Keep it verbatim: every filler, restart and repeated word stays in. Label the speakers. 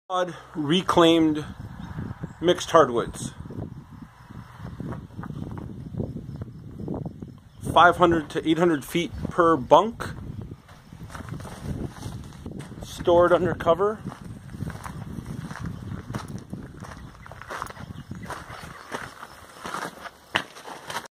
Speaker 1: Odd reclaimed mixed hardwoods. five hundred to eight hundred feet per bunk. Stored under cover.